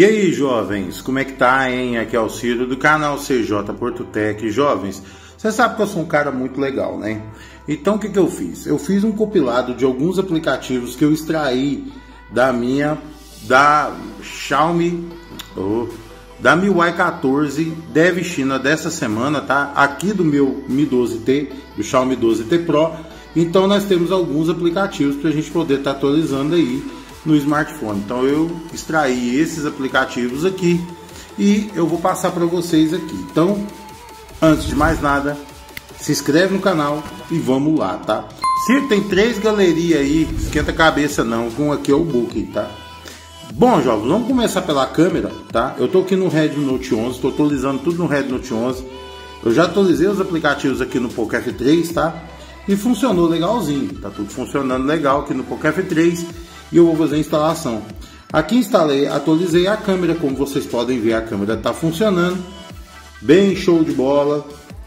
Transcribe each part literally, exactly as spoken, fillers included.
E aí, jovens, como é que tá, hein? Aqui é o Ciro do canal C J Porto Tech. Jovens, você sabe que eu sou um cara muito legal, né? Então o que que eu fiz? Eu fiz um compilado de alguns aplicativos que eu extraí da minha, da Xiaomi, oh, da M I U I quatorze Dev China dessa semana, tá? Aqui do meu Mi doze T, do Xiaomi doze T Pro. Então nós temos alguns aplicativos para a gente poder estar tá atualizando aí no smartphone. Então eu extraí esses aplicativos aqui e eu vou passar para vocês aqui. Então, antes de mais nada, se inscreve no canal e vamos lá, tá? Se tem três galerias aí, esquenta a cabeça não, com aqui é o book, tá? Bom, jovens, vamos começar pela câmera, tá? Eu tô aqui no Redmi Note onze, tô atualizando tudo no Redmi Note onze. Eu já atualizei os aplicativos aqui no Poco F três, tá? E funcionou legalzinho, tá tudo funcionando legal aqui no Poco F três. E eu vou fazer a instalação. Aqui instalei, atualizei a câmera, como vocês podem ver, a câmera está funcionando bem, show de bola.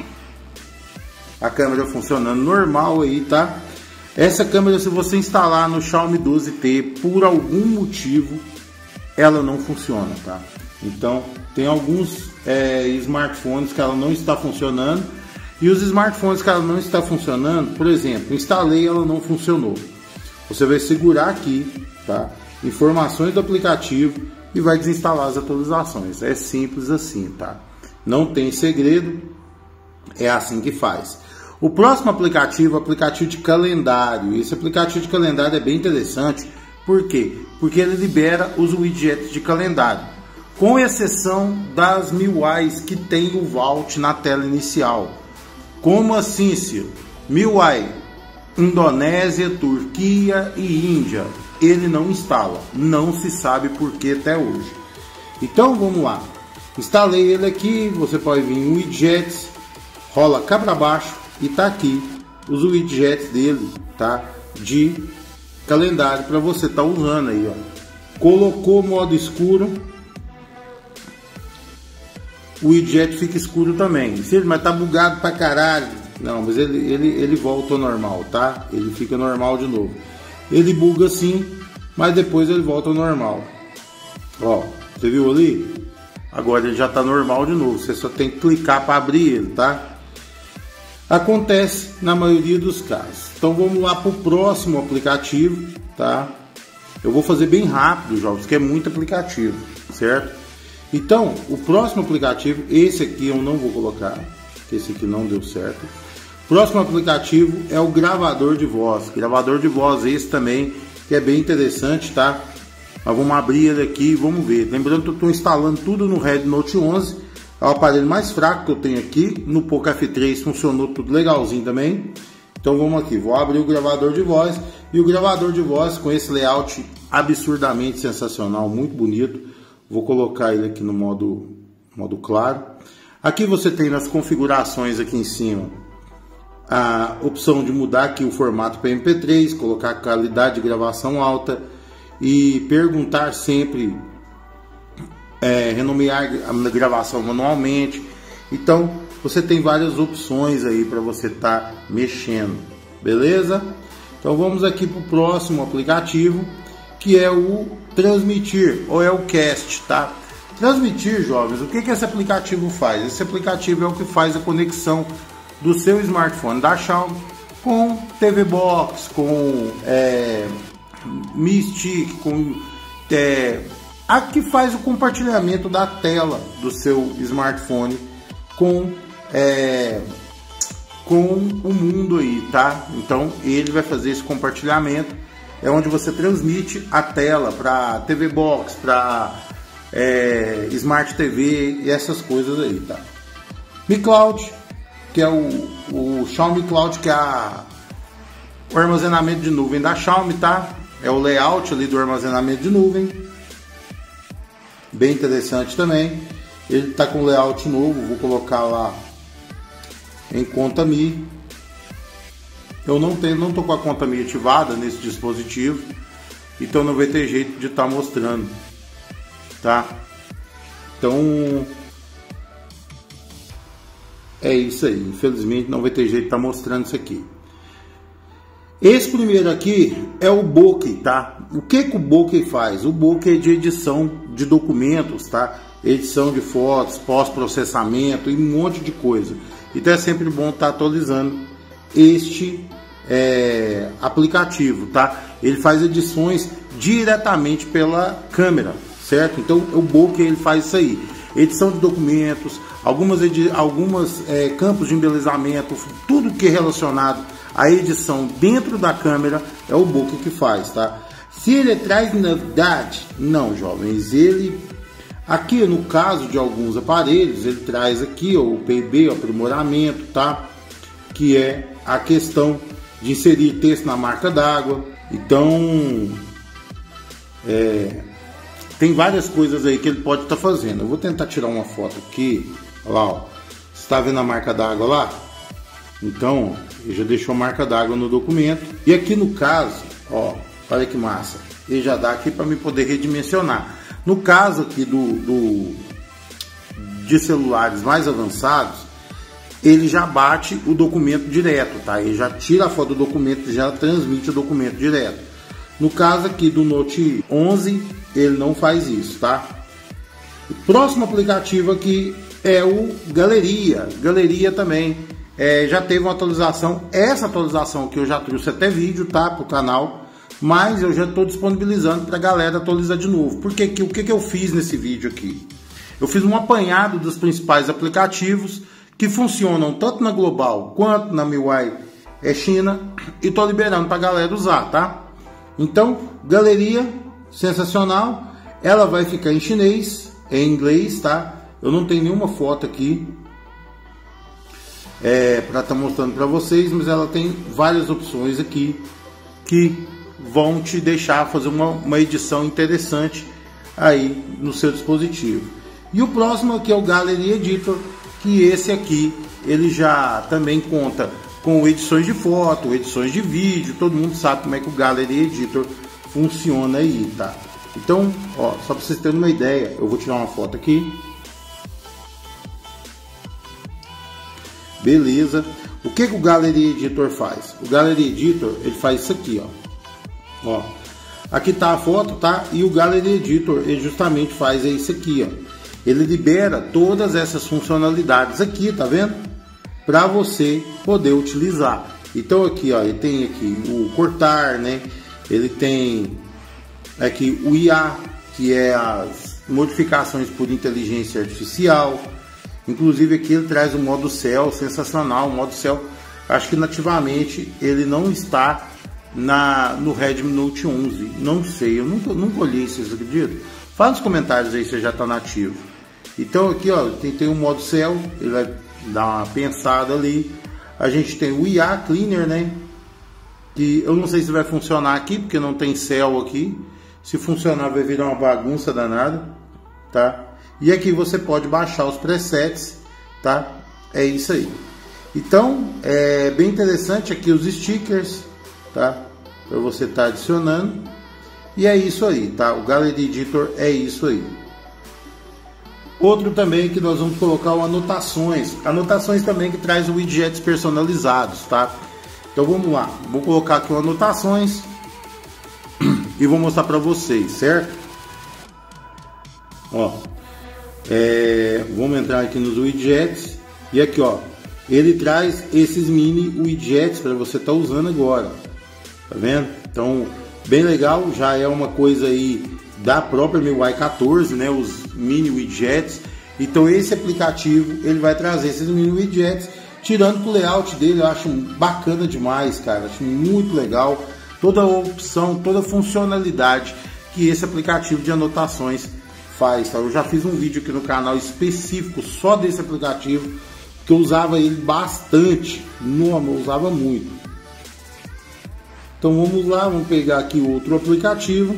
A câmera funcionando normal aí, tá? Essa câmera, se você instalar no Xiaomi doze T por algum motivo, ela não funciona, tá? Então tem alguns é, smartphones que ela não está funcionando, e os smartphones que ela não está funcionando, por exemplo, instalei, ela não funcionou. Você vai segurar aqui, tá? Informações do aplicativo e vai desinstalar as atualizações. É simples assim, tá? Não tem segredo, é assim que faz. O próximo aplicativo é o aplicativo de calendário. Esse aplicativo de calendário é bem interessante. Por quê? Porque ele libera os widgets de calendário, com exceção das M I U Is que tem o Vault na tela inicial. Como assim, Ciro? M I U I Indonésia, Turquia e Índia, ele não instala, não se sabe por que até hoje. Então vamos lá, instalei ele aqui, você pode vir em widgets, rola cá para baixo e tá aqui os widgets dele, tá? De calendário para você tá usando aí, ó. Colocou modo escuro, o widget fica escuro também. Mas tá bugado pra caralho. Não, mas ele, ele, ele volta ao normal, tá? Ele fica normal de novo. Ele buga assim, mas depois ele volta ao normal. Ó, você viu ali? Agora ele já tá normal de novo. Você só tem que clicar para abrir ele, tá? Acontece na maioria dos casos. Então vamos lá pro próximo aplicativo, tá? Eu vou fazer bem rápido, jovens, porque é muito aplicativo, certo? Então, o próximo aplicativo, esse aqui eu não vou colocar, esse aqui não deu certo. Próximo aplicativo é o gravador de voz. Gravador de voz esse também, que é bem interessante, tá? Mas vamos abrir ele aqui e vamos ver. Lembrando que eu estou instalando tudo no Redmi Note onze. É o aparelho mais fraco que eu tenho aqui. No Poco F três funcionou tudo legalzinho também. Então vamos aqui, vou abrir o gravador de voz. E o gravador de voz com esse layout absurdamente sensacional, muito bonito. Vou colocar ele aqui no modo, modo claro. Aqui você tem nas configurações aqui em cima a opção de mudar aqui o formato para M P três, colocar qualidade de gravação alta e perguntar sempre, é, renomear a gravação manualmente. Então você tem várias opções aí para você estar tá mexendo, beleza? Então vamos aqui para o próximo aplicativo, que é o Transmitir, ou é o Cast, tá? Transmitir, jovens, o que que esse aplicativo faz? Esse aplicativo é o que faz a conexão do seu smartphone da Xiaomi com T V Box, com é, Mi Stick, com é, a que faz o compartilhamento da tela do seu smartphone com é, com o mundo aí, tá? Então ele vai fazer esse compartilhamento, é onde você transmite a tela para T V Box, para É, Smart T V e essas coisas aí, tá? Mi Cloud, que é o, o Xiaomi Cloud, que é a, o armazenamento de nuvem da Xiaomi, tá? É o layout ali do armazenamento de nuvem, bem interessante também. Ele tá com layout novo, vou colocar lá em conta Mi. Eu não tenho, não tô com a conta Mi ativada nesse dispositivo, então não vai ter jeito de estar tá mostrando, tá? Então é isso aí, infelizmente não vai ter jeito de estar tá mostrando isso aqui. Esse primeiro aqui é o bokeh, tá? O que que o bokeh faz? O bokeh é de edição de documentos, tá? Edição de fotos, pós-processamento e um monte de coisa. Então é sempre bom estar atualizando este é, aplicativo, tá? Ele faz edições diretamente pela câmera, certo? Então o bokeh ele faz isso aí, edição de documentos, algumas, edi algumas é, campos de embelezamento, tudo que é relacionado à edição dentro da câmera é o bokeh que faz, tá? Se ele traz novidade, não, jovens, ele aqui no caso de alguns aparelhos ele traz aqui ó, o P I B, o aprimoramento, tá? Que é a questão de inserir texto na marca d'água. Então é, tem várias coisas aí que ele pode estar tá fazendo. Eu vou tentar tirar uma foto aqui. Olha lá, ó. Você está vendo a marca d'água lá? Então, ele já deixou a marca d'água no documento. E aqui no caso, ó, olha que massa. Ele já dá aqui para me poder redimensionar. No caso aqui do, do de celulares mais avançados, ele já bate o documento direto, tá? Ele já tira a foto do documento e já transmite o documento direto. No caso aqui do Note onze, ele não faz isso, tá? O próximo aplicativo aqui é o Galeria. Galeria também é, já teve uma atualização. Essa atualização que eu já trouxe até vídeo, tá? Pro canal. Mas eu já estou disponibilizando para a galera atualizar de novo. Porque que, o que, que eu fiz nesse vídeo aqui? Eu fiz um apanhado dos principais aplicativos que funcionam tanto na Global quanto na M I U I é China e estou liberando para a galera usar, tá? Então, Galeria, sensacional. Ela vai ficar em chinês, em inglês, tá? Eu não tenho nenhuma foto aqui é, para estar tá mostrando para vocês, mas ela tem várias opções aqui que vão te deixar fazer uma, uma edição interessante aí no seu dispositivo. E o próximo aqui é o Gallery Editor, que esse aqui ele já também conta com edições de foto, edições de vídeo. Todo mundo sabe como é que o Gallery Editor funciona aí, tá? Então, ó, só para vocês terem uma ideia, eu vou tirar uma foto aqui. Beleza. O que que o Gallery Editor faz? O Gallery Editor ele faz isso aqui, ó. Ó, aqui tá a foto, tá? E o Gallery Editor ele justamente faz isso aqui, ó. Ele libera todas essas funcionalidades aqui, tá vendo? Para você poder utilizar. Então aqui, ó, ele tem aqui o cortar, né? Ele tem aqui o I A, que é as modificações por inteligência artificial. Inclusive aqui ele traz o modo céu, sensacional. O modo céu, acho que nativamente ele não está na, no Redmi Note onze. Não sei, eu nunca, nunca olhei isso, vocês acreditam? Fala nos comentários aí se já está nativo. Então aqui, ó, tem, tem o modo céu, ele vai dar uma pensada ali. A gente tem o I A Cleaner, né? Que eu não sei se vai funcionar aqui, porque não tem céu aqui. Se funcionar vai virar uma bagunça danada, tá? E aqui você pode baixar os presets, tá? É isso aí. Então, é bem interessante aqui os stickers, tá? Para você estar tá adicionando. E é isso aí, tá? O Gallery Editor é isso aí. Outro também que nós vamos colocar o anotações. Anotações também que traz widgets personalizados, tá? Então vamos lá. Vou colocar aqui o anotações e vou mostrar para vocês, certo? Ó, é, vamos entrar aqui nos widgets e aqui, ó, ele traz esses mini widgets para você estar tá usando agora, tá vendo? Então bem legal, já é uma coisa aí da própria M I U I quatorze, né, os mini widgets. Então esse aplicativo ele vai trazer esses mini widgets, tirando que o layout dele eu acho bacana demais, cara, acho muito legal toda a opção, toda a funcionalidade que esse aplicativo de anotações faz, tá? Eu já fiz um vídeo aqui no canal específico só desse aplicativo, que eu usava ele bastante, não, eu usava muito. Então vamos lá, vamos pegar aqui outro aplicativo.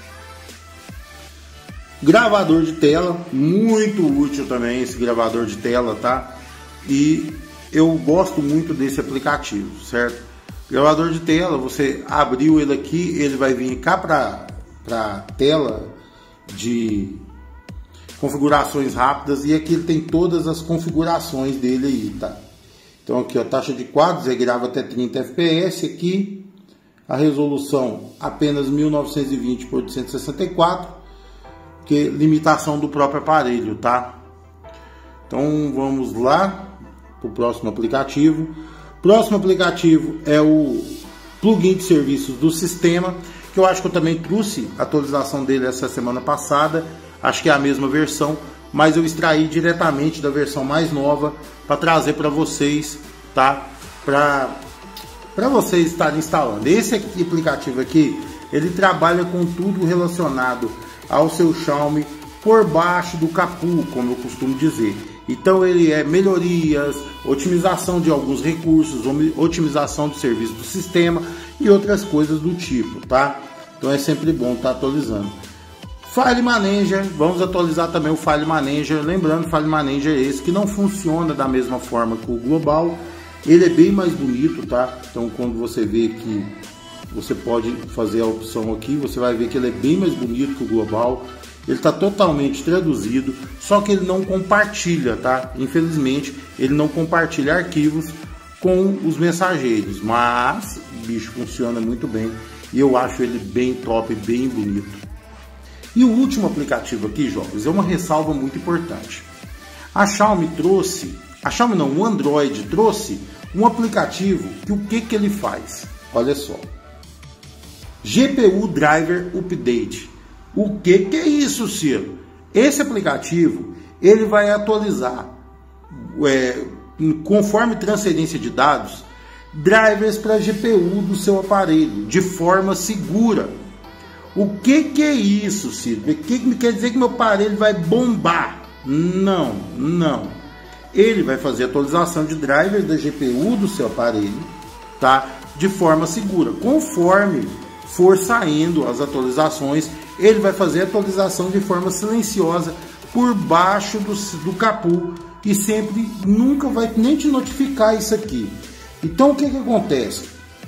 Gravador de tela, muito útil também esse gravador de tela, tá? E eu gosto muito desse aplicativo, certo? Gravador de tela, você abriu ele aqui, ele vai vir cá para para tela de configurações rápidas e aqui ele tem todas as configurações dele aí, tá? Então aqui, ó, taxa de quadros, ele grava até trinta F P S aqui. a resolução apenas mil novecentos e vinte por oitocentos e sessenta e quatro, que é limitação do próprio aparelho, tá? Então vamos lá para o próximo aplicativo. Próximo aplicativo é o plugin de serviços do sistema, que eu acho que eu também trouxe a atualização dele essa semana passada. Acho que é a mesma versão, mas eu extraí diretamente da versão mais nova para trazer para vocês, tá? Para para vocês estarem instalando. Esse aqui, aplicativo aqui, ele trabalha com tudo relacionado ao seu Xiaomi por baixo do capô, como eu costumo dizer. Então ele é melhorias, otimização de alguns recursos, otimização do serviço do sistema e outras coisas do tipo, tá? Então é sempre bom estar atualizando. File Manager, vamos atualizar também o File Manager. Lembrando, File Manager é esse que não funciona da mesma forma que o Global. Ele é bem mais bonito, tá? Então quando você vê que você pode fazer a opção aqui, você vai ver que ele é bem mais bonito que o Global. Ele está totalmente traduzido, só que ele não compartilha, tá? Infelizmente, ele não compartilha arquivos com os mensageiros, mas o bicho funciona muito bem e eu acho ele bem top, bem bonito. E o último aplicativo aqui, jovens, é uma ressalva muito importante. A Xiaomi trouxe, a Xiaomi não, o Android trouxe um aplicativo que o que que ele faz? Olha só, G P U Driver Update. O que que é isso, Ciro? Esse aplicativo ele vai atualizar, é, conforme transferência de dados, drivers para G P U do seu aparelho de forma segura. O que que é isso, Ciro? O que que quer dizer que meu aparelho vai bombar? Não, não. Ele vai fazer atualização de drivers da G P U do seu aparelho, tá? De forma segura. Conforme for saindo as atualizações, ele vai fazer a atualização de forma silenciosa por baixo do, do capô e sempre, nunca vai nem te notificar isso aqui. Então o que que acontece?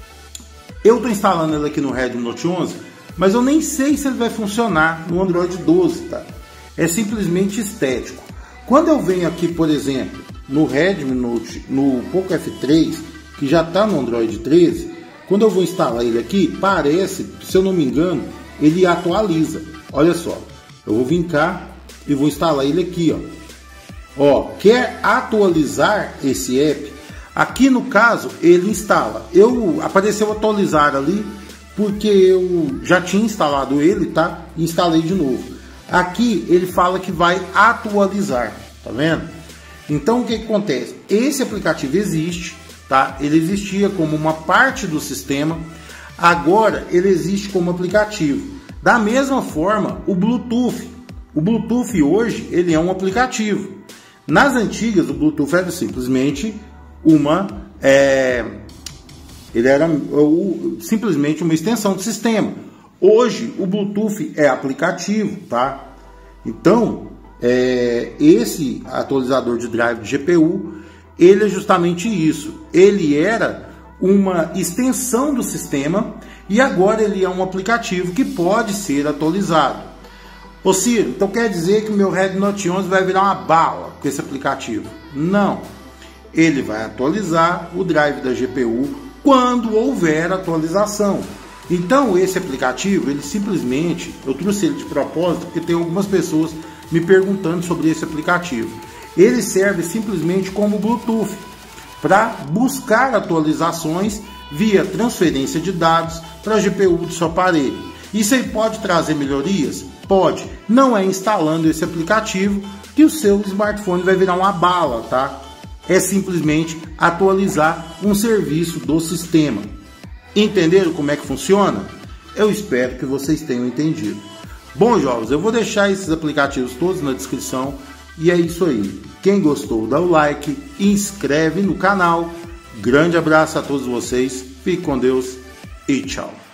Eu estou instalando ele aqui no Redmi Note onze, mas eu nem sei se ele vai funcionar no Android doze, tá? É simplesmente estético. Quando eu venho aqui, por exemplo, no Redmi Note, no Poco F três, que já está no Android treze, quando eu vou instalar ele aqui, parece, se eu não me engano, ele atualiza. Olha só, eu vou vir cá e vou instalar ele aqui, ó. Ó, quer atualizar esse app? Aqui no caso, ele instala. Eu apareceu atualizar ali porque eu já tinha instalado ele, tá? E instalei de novo. Aqui ele fala que vai atualizar, tá vendo? Então o que que acontece? Esse aplicativo existe, tá? Ele existia como uma parte do sistema. Agora ele existe como aplicativo. Da mesma forma, o Bluetooth. O Bluetooth hoje ele é um aplicativo. Nas antigas, o Bluetooth era simplesmente uma, é, ele era o, simplesmente uma extensão do sistema. Hoje o Bluetooth é aplicativo, tá? Então, é, esse atualizador de drive de G P U, ele é justamente isso. Ele era uma extensão do sistema e agora ele é um aplicativo que pode ser atualizado. Ô Ciro, então quer dizer que o meu Redmi Note onze vai virar uma bala com esse aplicativo? Não. Ele vai atualizar o drive da G P U quando houver atualização. Então esse aplicativo, ele simplesmente, eu trouxe ele de propósito porque tem algumas pessoas me perguntando sobre esse aplicativo. Ele serve simplesmente como Bluetooth para buscar atualizações via transferência de dados para a G P U do seu aparelho. Isso aí pode trazer melhorias? Pode. Não é instalando esse aplicativo que o seu smartphone vai virar uma bala, tá? É simplesmente atualizar um serviço do sistema. Entenderam como é que funciona? Eu espero que vocês tenham entendido. Bom, jovens, eu vou deixar esses aplicativos todos na descrição. E é isso aí. Quem gostou, dá o like, inscreve no canal. Grande abraço a todos vocês. Fique com Deus e tchau.